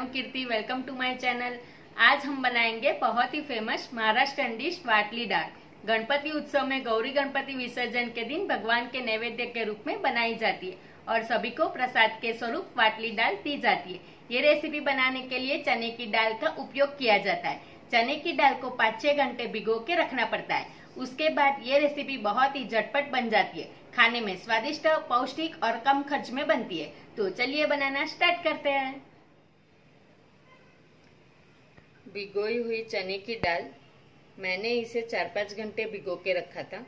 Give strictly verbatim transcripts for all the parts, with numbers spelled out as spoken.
हूँ Kirti. Welcome to my channel. आज हम बनाएंगे बहुत ही फेमस महाराष्ट्रन डिश वाटली दाल। गणपति उत्सव में गौरी गणपति विसर्जन के दिन भगवान के नैवेद्य के रूप में बनाई जाती है और सभी को प्रसाद के स्वरूप वाटली दाल दी जाती है। ये रेसिपी बनाने के लिए चने की दाल का उपयोग किया जाता है। चने की दाल को पाँच छह घंटे भिगो के रखना पड़ता है। उसके बाद ये रेसिपी बहुत ही झटपट बन जाती है। खाने में स्वादिष्ट, पौष्टिक और कम खर्च में बनती है। तो चलिए बनाना स्टार्ट करते हैं। भिगोई हुई चने की दाल, मैंने इसे चार पाँच घंटे भिगो के रखा था।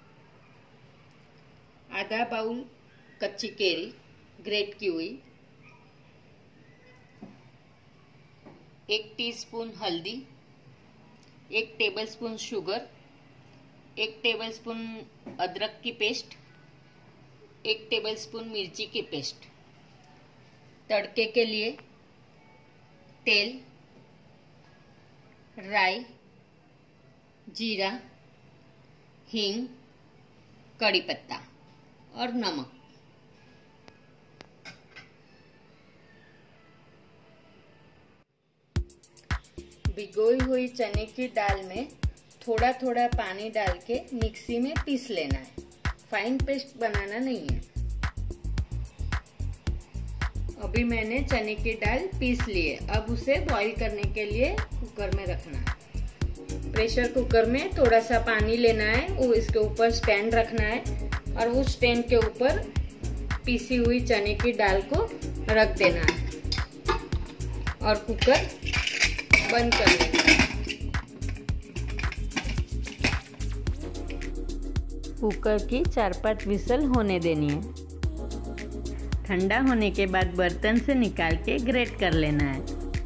आधा बाउल कच्ची केरी ग्रेट की हुई, एक टीस्पून हल्दी, एक टेबलस्पून शुगर, एक टेबलस्पून अदरक की पेस्ट, एक टेबलस्पून मिर्ची की पेस्ट। तड़के के लिए तेल, राई, जीरा, हींग, कड़ी पत्ता और नमक। भिगोई हुई चने की दाल में थोड़ा थोड़ा पानी डाल के मिक्सी में पीस लेना है। फाइन पेस्ट बनाना नहीं है। अभी मैंने चने की दाल पीस ली है। अब उसे बॉईल करने के लिए कुकर में रखना है। प्रेशर कुकर में थोड़ा सा पानी लेना है, वो इसके ऊपर स्टैंड रखना है और उस स्टैंड के ऊपर पीसी हुई चने की दाल को रख देना है और कुकर बंद कर लेना है। कुकर की चार पांच विसल होने देनी है। ठंडा होने के बाद बर्तन से निकाल के ग्रेट कर लेना है।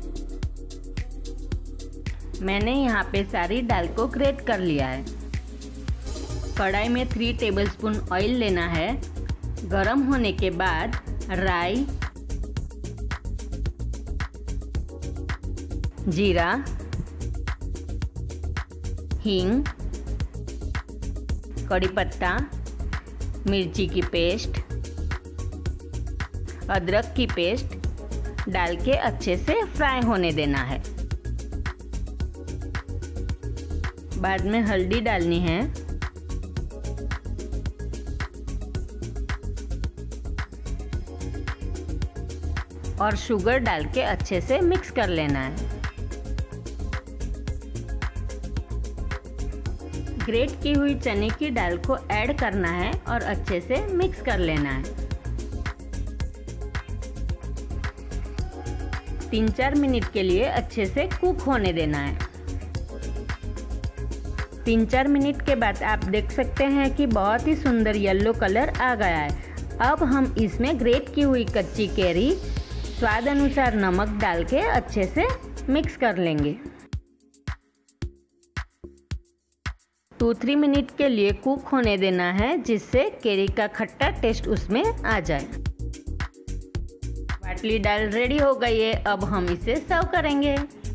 मैंने यहाँ पे सारी दाल को ग्रेट कर लिया है। कढ़ाई में थ्री टेबलस्पून ऑयल लेना है। गरम होने के बाद राई, जीरा, हींग, कड़ी पत्ता, मिर्ची की पेस्ट, अदरक की पेस्ट डाल के अच्छे से फ्राई होने देना है। बाद में हल्दी डालनी है और शुगर डाल के अच्छे से मिक्स कर लेना है। ग्रेट की हुई चने की दाल को ऐड करना है और अच्छे से मिक्स कर लेना है। तीन चार मिनट के लिए अच्छे से कुक होने देना है। तीन चार मिनट के बाद आप देख सकते हैं कि बहुत ही सुंदर येलो कलर आ गया है। अब हम इसमें ग्रेट की हुई कच्ची कैरी, स्वाद अनुसार नमक डाल के अच्छे से मिक्स कर लेंगे। टू थ्री मिनट के लिए कुक होने देना है, जिससे कैरी का खट्टा टेस्ट उसमें आ जाए। वाटली दाल रेडी हो गई है। अब हम इसे सर्व करेंगे।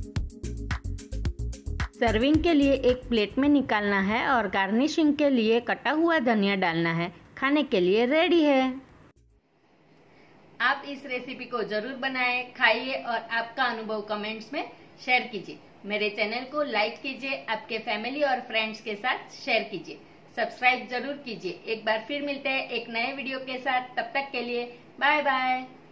सर्विंग के लिए एक प्लेट में निकालना है और गार्निशिंग के लिए कटा हुआ धनिया डालना है। खाने के लिए रेडी है। आप इस रेसिपी को जरूर बनाएं, खाइए और आपका अनुभव कमेंट्स में शेयर कीजिए। मेरे चैनल को लाइक कीजिए, आपके फैमिली और फ्रेंड्स के साथ शेयर कीजिए। सब्सक्राइब जरूर कीजिए। एक बार फिर मिलते हैं एक नए वीडियो के साथ। तब तक के लिए बाय बाय।